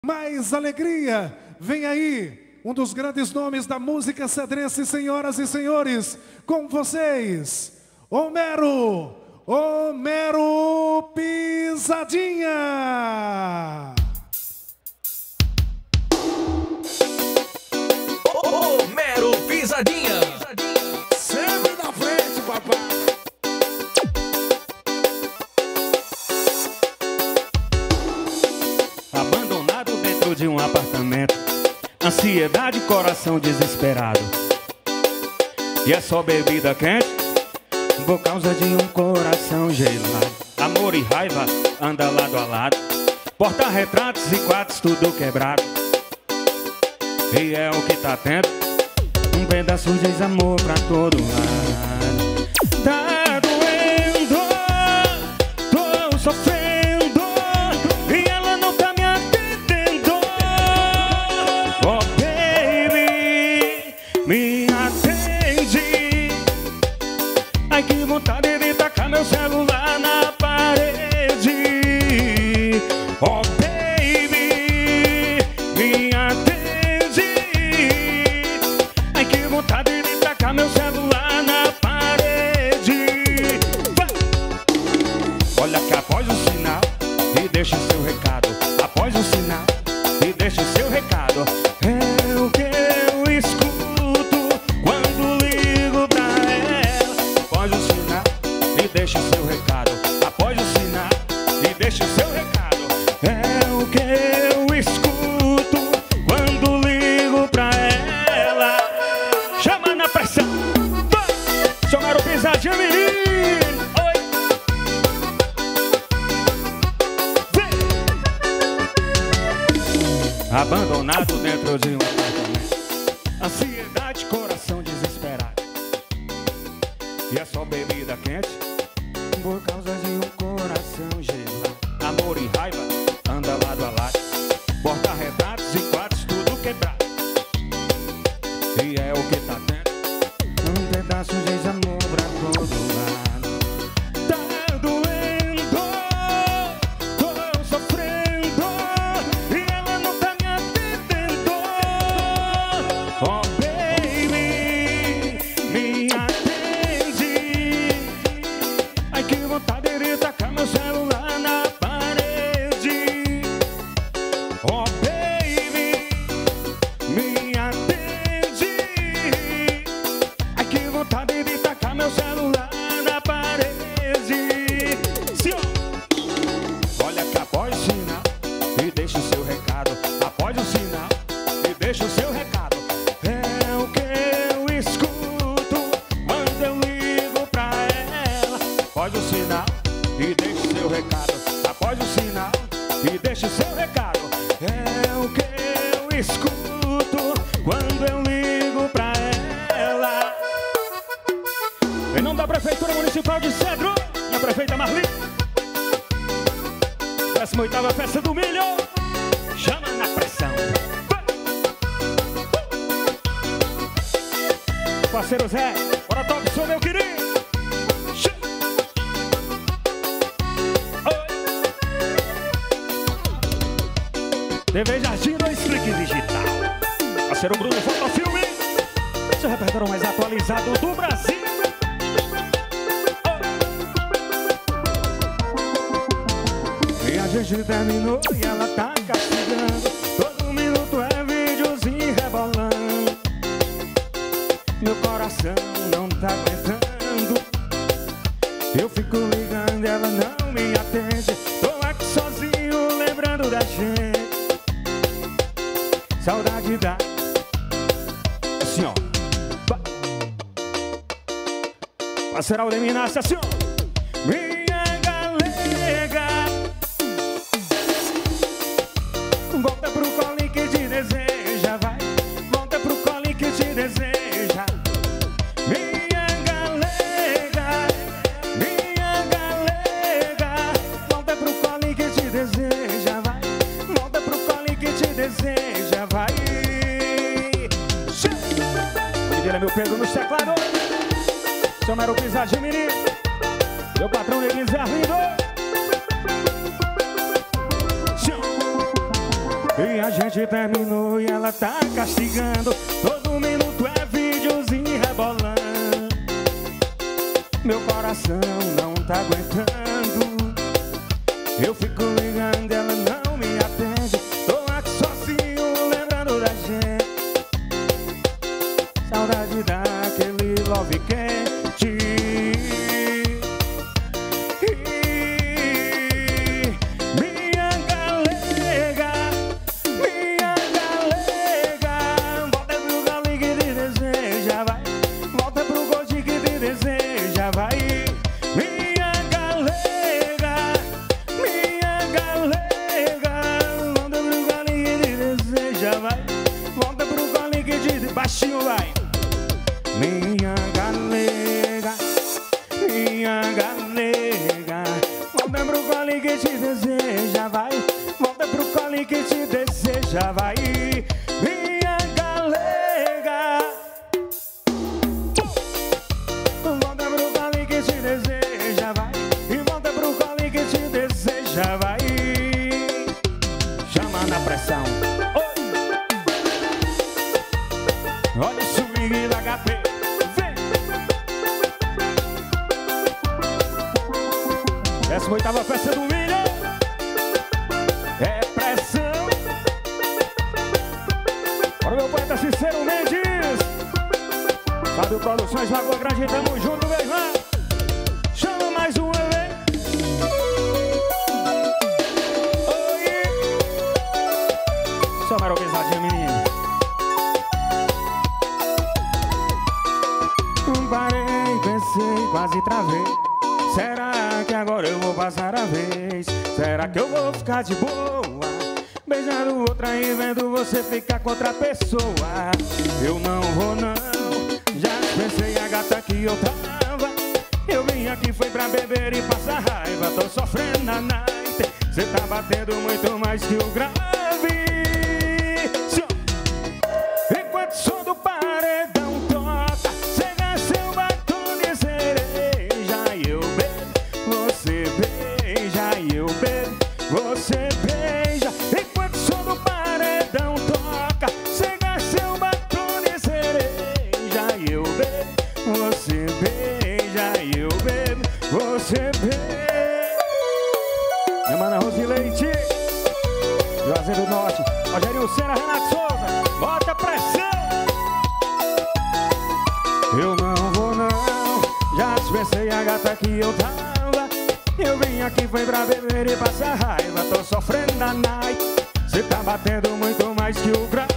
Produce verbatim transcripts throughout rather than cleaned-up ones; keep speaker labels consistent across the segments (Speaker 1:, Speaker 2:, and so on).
Speaker 1: Mais alegria, vem aí, um dos grandes nomes da música cedrense, senhoras e senhores, com vocês, Homero, Homero Pisadinha.
Speaker 2: Homero Pisadinha.
Speaker 3: Sempre na frente, papai.
Speaker 4: Abandonado dentro de um apartamento, ansiedade, coração desesperado. E é só bebida quente por causa de um coração gelado. Amor e raiva anda lado a lado, porta-retratos e quartos tudo quebrado. E é o que tá tendo, um pedaço de desamor pra todo lado. Tá doendo, tô sofrendo, e ela não tá me atendendo. Oh baby, me atende. Ai que vontade de tacar meu celular na parede. Oh baby, me atende. Ai que vontade de tacar meu celular na parede. Vai! Olha que após o sinal e deixa o seu recado. Após o sinal e deixa o seu recado. É o que eu escuto quando ligo pra ela. Após o sinal e deixa o seu recado. Após o sinal e deixa o seu recado. É o que eu escuto quando ligo pra ela. Chama na pressão. Vai! Chamaram o Pisadinha, menino. Oi. Vem! Abandonado dentro de um apartamento, ansiedade, coração desesperado. E é só bebida quente por causa de um coração gelado. Amor e raiva anda lado a lado, porta-retratos e quartos tudo quebrado. E é o que tá tendo, um pedaço de desamor pra todo lado. Tá doendo, tô sofrendo, e ela não tá me atendendo. Oh baby, me atende. Ai que vontade de tacar meu celular na parede. Oh baby, me atende. Ai que vontade de tacar meu celular na parede. Senhor, olha que após o sinal e deixa o seu recado. Após o sinal e deixa o seu recado. É o que eu escuto quando eu ligo pra ela. Após o sinal e deixa o seu recado. Após o sinal e deixa o seu recado. É o que eu escuto quando eu ligo pra ela. Em nome da Prefeitura Municipal de Cedro, minha prefeita Marli, décima oitava Festa do Milho. Chama na pressão. Vai! Parceiro Zé, bora toque, sou meu querido. Chama. Oi. T V Jardim, dois cliques digital. Parceiro Bruno Fotofilme, seu repertório mais atualizado do Brasil. E a gente terminou e ela tá castigando. Todo minuto é videozinho rebolando. Meu coração não tá aguentando. Eu fico ligando e ela não me atende. Tô aqui sozinho lembrando da gente. Saudade da... Assim ó. Parceiro Aldemir Nasce assim ó. Minha galega, volta pro colinho que te deseja, vai. Volta pro colinho que te deseja. Minha galega, minha galega, volta pro colinho que te deseja, vai. Volta pro colinho que te deseja, vai. Ele é meu Pedro no teclado. Chamaram o Pisadinha, menino. Meu patrão Neguinho Zé Lindo. E a gente terminou e ela tá castigando. Todo minuto é videozinho rebolando. Meu coração não tá aguentando. Eu fico ligando e ela não me atende. Tô aqui sozinho lembrando da gente. Saudade daquele love quente. Minha galega, minha galega, volta pro gole que te deseja, vai. Volta pro gosto que te deseja, vai. Minha galega, minha galega, volta pro gole que te deseja, vai. Volta pro gole que te deseja, baixinho, vai. Minha galega, minha galega, volta pro colo que te deseja, vai. Volta pro colo que te deseja, vai. Minha galega, volta pro colo que te deseja, vai. E volta pro colo que te deseja, vai. Chama na pressão. Olha o swing da H P. Décima oitava festa do William. É pressão. Para o meu poeta Cicero Mendes. Fábio Produções, Lagoa Grande, tamo junto, meu irmão. Chama mais um evento. Oi. Só mais uma pesadinha, menino. Parei, pensei, quase travei. Será que agora eu vou passar a vez? Será que eu vou ficar de boa? Beijando outra e vendo você ficar com outra pessoa. Eu não vou não. Já pensei a gata que eu tava. Eu vim aqui foi pra beber e passar raiva. Tô sofrendo na night. Cê tá batendo muito mais que o grave. Enquanto o som do paredão toca, cega seu batom de cereja e eu bebo, você beija e eu bebo, você beija. Enquanto o som do paredão toca, cega seu batom de cereja e eu bebo, você beija e eu bebo, você beija. Minha mana Rose Leite, Juazeiro do Norte, Rogério Senna, Renato Souza, bota pressão. Eu não vou não, já dispensei a gata que eu tava. Eu vim aqui foi pra beber e passar raiva. Tô sofrendo da night. Cê tá batendo muito mais que o grave.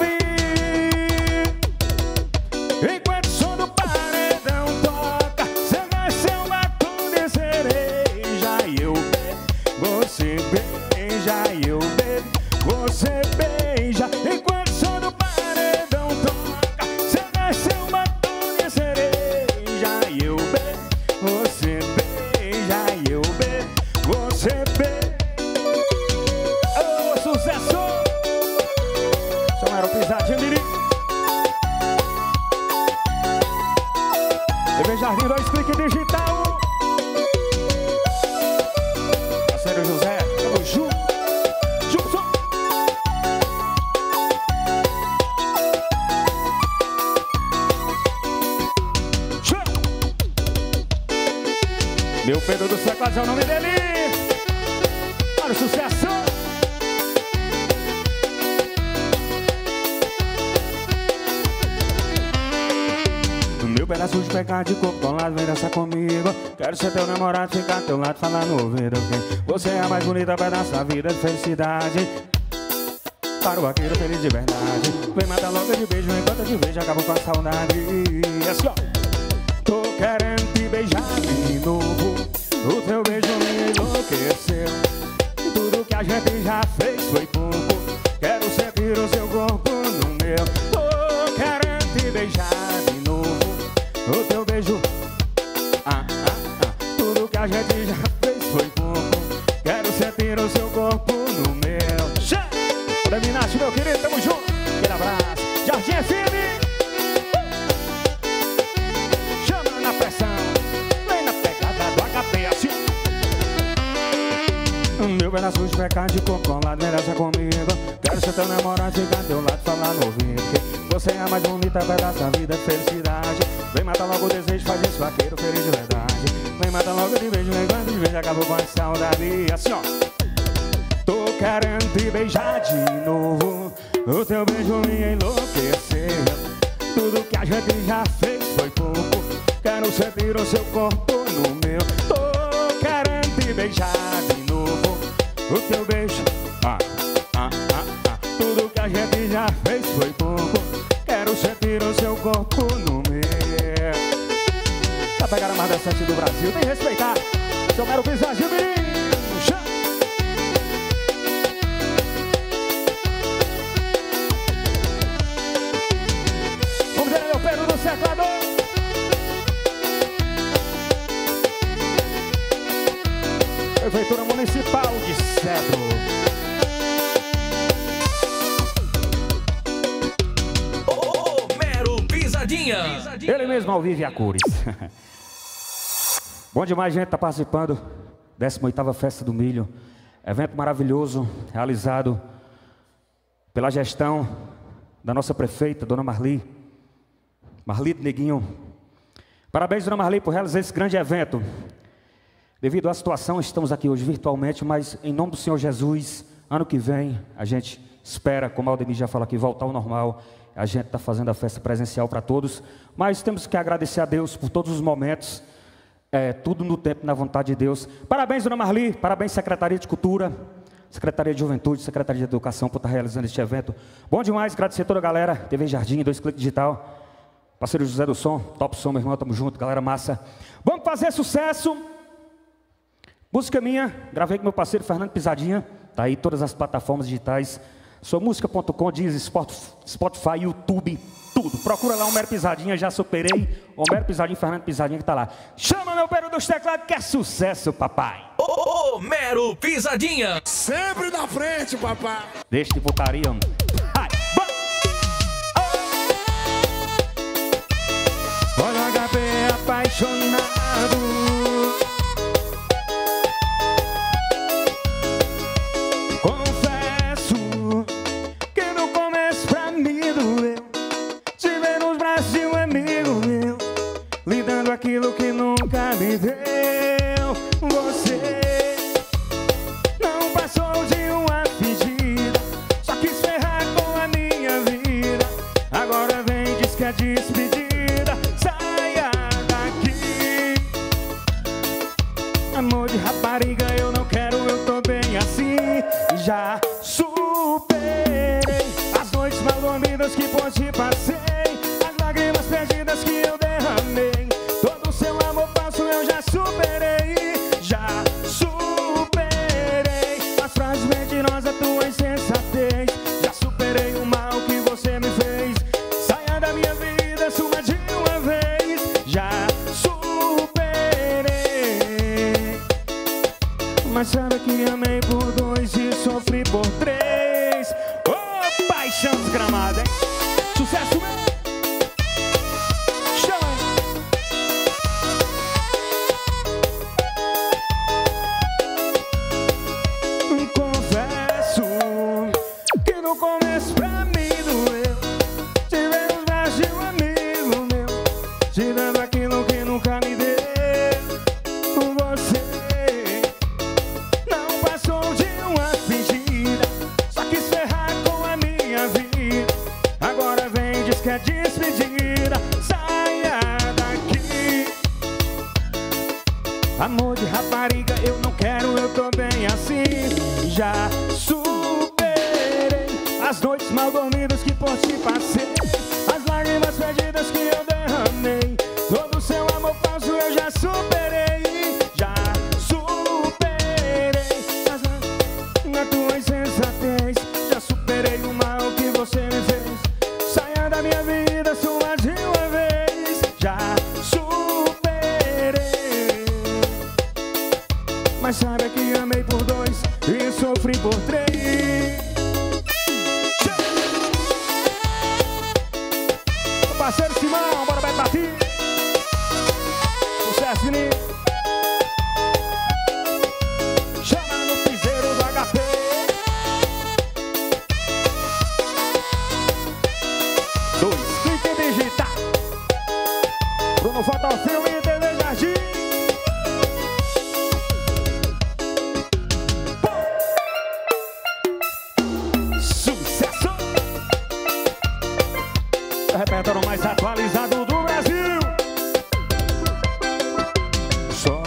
Speaker 4: Enquanto o som do paredão toca, cê vai ser um batom de cereja e eu bebo, você beija e eu bebo, você beija. Enquanto o som do paredão toca, cê vai ser um batom de cereja e eu bebo, você beija e eu bebo, você beija. Ô, sucesso! Somaram pisadinha, Miri. T V Jardim, dois cliques digital. Parceiro José, tamo junto. Junto. Meu Pedro do Sequaz é o nome dele. Olha o sucesso. Meu pedaço de pecado de corpo colado, vem dançar comigo. Quero ser teu namorado, ficar ao teu lado, falar no ouvido. Você é a mais bonita pedaço da vida de felicidade. Para o vaqueiro feliz de verdade. Vem matar logo de beijo, enquanto eu te vejo, acabo com a saudade. Assim, ó. Tô querendo te beijar de novo. O teu beijo me enlouqueceu. Tudo que a gente já fez foi pouco. Quero sentir o seu corpo no meu. Tô querendo te beijar de novo. O teu beijo, ah, ah, ah. Tudo que a gente já fez foi pouco. Quero sentir o seu corpo no meu. Chá! Dominate, meu querido, tamo junto. Aquele abraço. Jardim F M. Chama na pressão. Vem na pegada do H P assim. Meu Meu pedaço de pecado de coco colado, merece comigo. Quero ser teu namorado, ficar teu lado, falar no ouvido. Que você é a mais bonita, pedaço da vida, felicidade. Vem matar logo o desejo, faz esse vaqueiro feliz de verdade. Vem matar logo de beijo, vem quando de beijo, acabou com a saudade. Assim ó. Tô querendo te beijar de novo. O teu beijo me enlouqueceu. Tudo que a gente já fez foi pouco. Quero sentir o seu corpo no meu. Tô querendo te beijar de novo. O teu beijo, ah, ah, ah, ah. Tudo que a gente já fez foi pouco. Quero sentir o seu corpo no meu. Pra pegar a mais decente do Brasil, tem que respeitar. Seu mero pisadinho, menino. Vamos ver meu Pedro do secador. Prefeitura Municipal de Cedro.
Speaker 2: Ô, Mero Pisadinha.
Speaker 4: Ele mesmo ao vivo e a cores. Bom demais, gente, tá participando. décima oitava Festa do Milho. Evento maravilhoso, realizado pela gestão da nossa prefeita, Dona Marli. Marli de Neguinho. Parabéns, Dona Marli, por realizar esse grande evento. Devido à situação, estamos aqui hoje virtualmente, mas em nome do Senhor Jesus, ano que vem, a gente espera, como a Aldemir já falou aqui, voltar ao normal. A gente está fazendo a festa presencial para todos, mas temos que agradecer a Deus por todos os momentos, é, tudo no tempo, na vontade de Deus. Parabéns, Dona Marli, parabéns, Secretaria de Cultura, Secretaria de Juventude, Secretaria de Educação, por estar realizando este evento. Bom demais, agradecer a toda a galera, T V Jardim, Dois Cliques Digital, parceiro José do Som, Top Som, meu irmão, tamo junto, galera massa. Vamos fazer sucesso! Música minha, gravei com meu parceiro Fernando Pisadinha, tá aí todas as plataformas digitais, sou música ponto com, diz Spotify, YouTube, tudo. Procura lá o Mero Pisadinha, já superei, o Mero Pisadinha, Fernando Pisadinha que tá lá. Chama meu Pedro dos teclados que é sucesso, papai.
Speaker 2: Ô, Mero Pisadinha.
Speaker 3: Sempre na frente, papai.
Speaker 4: Deixa de putaria, mano. Ai, olha o H P apaixonado. Aquilo que nunca me deu. Você não passou de uma pedida, só quis ferrar com a minha vida. Agora vem, diz que é despedida. Saia daqui. Amor de rapariga, eu não quero, eu tô bem assim. Já superei as noites mal dormidas que por ti passei, as lágrimas perdidas que eu derramei. Seu amor falso eu já superei, já superei as frases mentirosas, tua insensatez. Já superei o mal que você me fez. Saia da minha vida, suma de uma vez. Já superei. Mas sabe que amei por dois e sofri por três. Oh, paixão desgramada, hein? Sucesso mesmo. Amor de rapariga, eu não quero, eu tô bem assim. Já superei as noites mal dormidas que por ti passei, as lágrimas perdidas que eu derramei. Todo seu amor falso eu já superei. Já superei as na tua insensatez. Já superei o mal que você me fez. Saia da minha vida, sua de uma vez. Já superei. Mas saiba que amei por dois e sofri por três. O parceiro Simão, bora vai partir. Sucesso, menino. repertório mais atualizado do Brasil. Só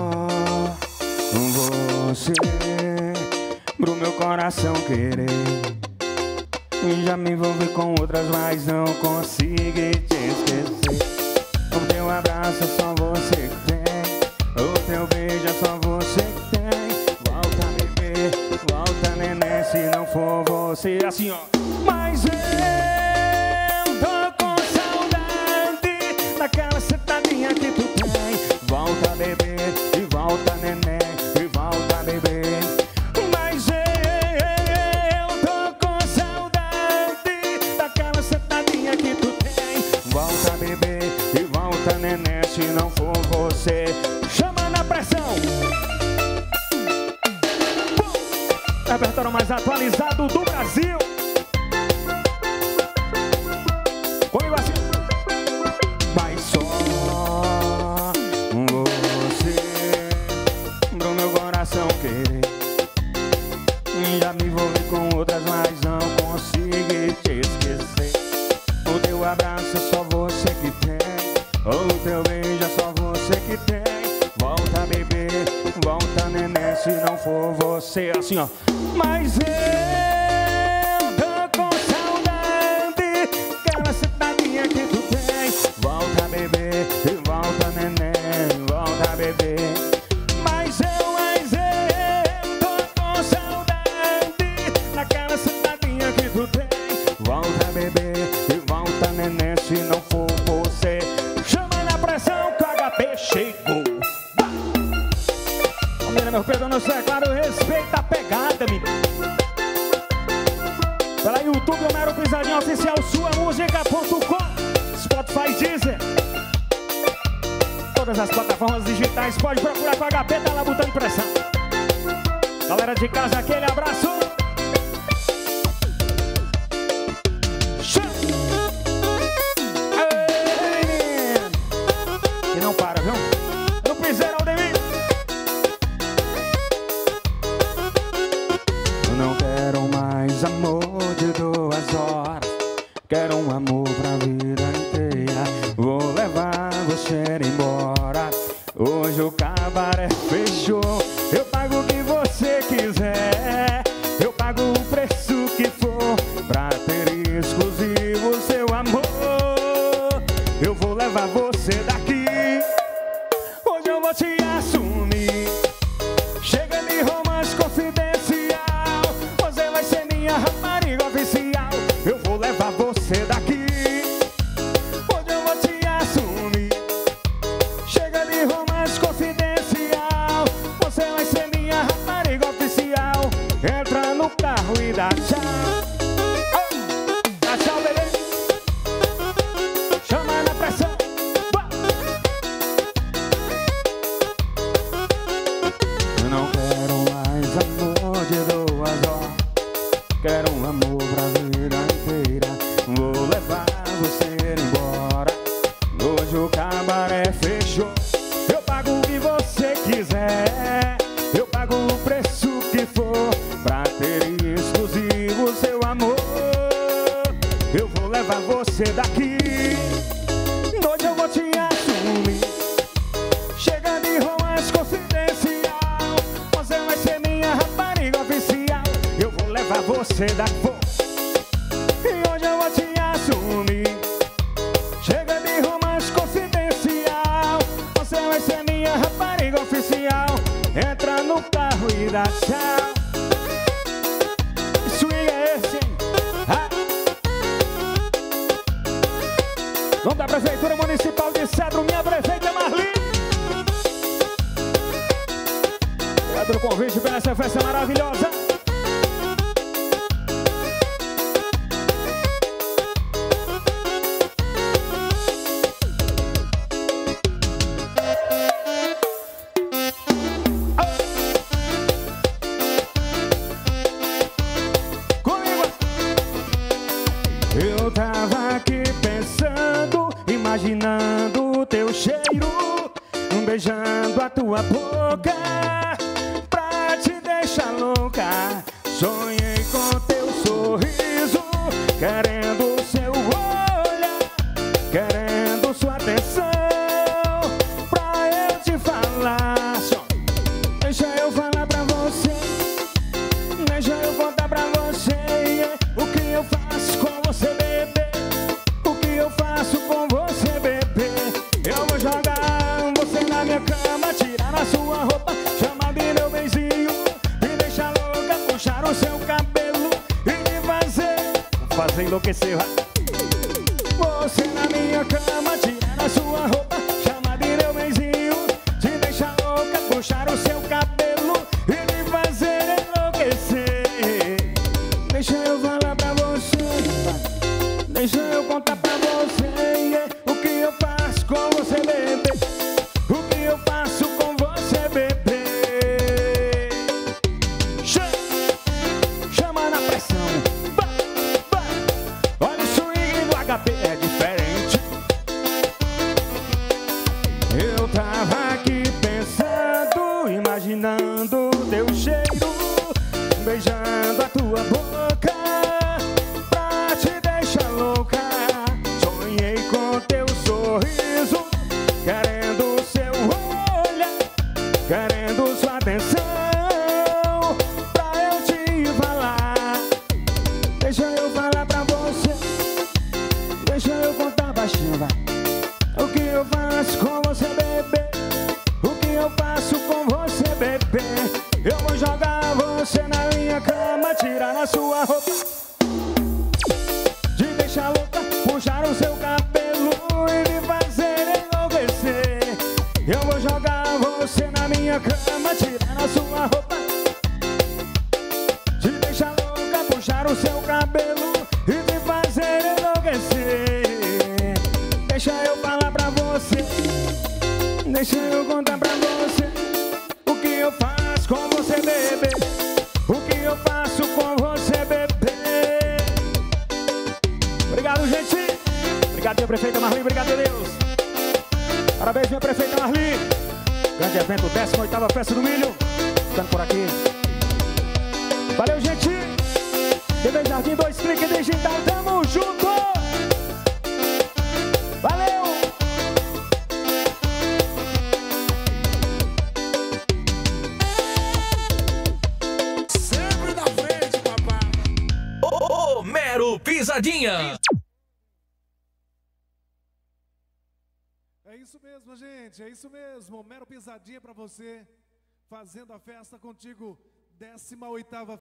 Speaker 4: você pro meu coração querer. Já me envolvi com outras, mas não consigo te esquecer. O teu abraço é só você que tem, o teu beijo é só você que tem. Volta bebê, volta neném, se não for você. Assim ó. Mas eu tô com saudade daquela sentadinha que tu tem. Volta bebê, e volta neném, e volta bebê. Mas eu tô com saudade daquela sentadinha que tu tem. Volta bebê, e volta neném, se não for você. Chama na pressão. Repertório mais atualizado do Brasil. Comigo assim. Mas só você pro meu coração querer. Já me envolvi com outras, mas não consigo te esquecer. O teu abraço é só você que tem, o teu beijo é só você que tem. Volta bebê, volta neném, se não for você. Assim ó. Mas eu tô com saudade daquela sentadinha que tu tem. Volta bebê, e volta neném, volta bebê. Mas eu, mas eu tô com saudade daquela sentadinha que tu tem. Volta bebê, e volta neném, se não for você. Chama na pressão que o H P chegou. Família, meu Pedro, não sei, é claro, respeita a pegada, menino. Pela YouTube, Homero Pisadinha Oficial, sua música ponto com, Spotify, Deezer. Todas as plataformas digitais, pode procurar com H P, tá lá botando pressão. Galera de casa, aquele abraço. E não para, viu? No piseiro, Aldemir. Eu não quero mais amor de duas horas. Quero um amor pra vida inteira. Vou levar você embora. Hoje o cabaré fechou. Eu pago o que você quiser. Eu pago o preço que for pra ter exclusivo seu amor. Eu vou levar você daqui. Hoje eu vou te assumir. Chega de romance confidencial. Você vai ser minha rapariga oficial. Eu vou levar você daqui. Hoje eu vou te assumir. Chega de romance confidencial. Você vai ser minha rapariga oficial. Entra no carro e dá tchau. Oh, dá tchau, bebê. Chama na pressão. Bah. Eu não quero mais amor de duas horas. Quero um amor pra vida inteira. Vou levar você embora. Hoje o cabaré fechou. Eu pago o que você quiser. Eu pago o preço que for pra ter exclusivo seu amor. Eu vou levar você daqui. Hoje eu vou te assumir. Chega de romance confidencial. Você vai ser minha rapariga oficial. Eu vou levar você daqui. E hoje eu vou te assumir. Chega de romance confidencial. Você vai ser minha rapariga oficial. Entra no carro e dá tchau. Que swing é esse, hein? Ah. Vamos da Prefeitura Municipal de Cedro, minha prefeita Marli. Obrigado pelo convite, pela essa festa maravilhosa. Eu tava aqui pensando, imaginando o teu cheiro, beijando a tua boca, pra te deixar louca. Sonhei com teu sorriso, querendo o seu olhar. fazer enlouquecer. Você na minha cama, tirar a sua roupa, chama de meu benzinho, te deixa louca, puxar o seu cabelo e me fazer enlouquecer. Deixa eu falar pra você, deixa eu contar pra você, yeah, o que eu faço com você, bebê, o que eu faço com você, bebê. Chama, chama na pressão, vai, vai. Olha o swing do H P, é diferente. Eu tava aqui pensando, imaginando teu cheiro, beijando a tua boca pra te deixar louca. Sonhei com teu sorriso, querendo seu olhar, querendo sua atenção, pra eu te falar. Deixa eu falar pra você, deixa eu contar baixinho, vai. O que eu faço com você, bebê, o que eu faço com você, bebê. Eu vou jogar você na minha cama, tirar a sua roupa, te deixar louca, puxar o seu cabelo e me fazer enlouquecer. Eu vou jogar você na minha cama, tirar a sua roupa, te deixar louca, puxar o seu cabelo e me fazer enlouquecer. Deixa eu falar pra você, deixa eu contar pra você, o que eu faço com você, bebê, o que eu faço com você, bebê. Obrigado, gente. Obrigado, minha prefeita Marli. Obrigado, Deus. Parabéns, minha prefeita Marli. Grande evento, décima oitava Festa do Milho. Ficando por aqui. Valeu, gente. T V Jardim dois Clique Digital. Tamo junto. Valeu.
Speaker 3: Sempre na frente, papai.
Speaker 2: Ô, ô, Mero Pisadinha.
Speaker 1: É isso mesmo, gente, é isso mesmo. Mero Pisadinha pra você, fazendo a festa contigo. décima oitava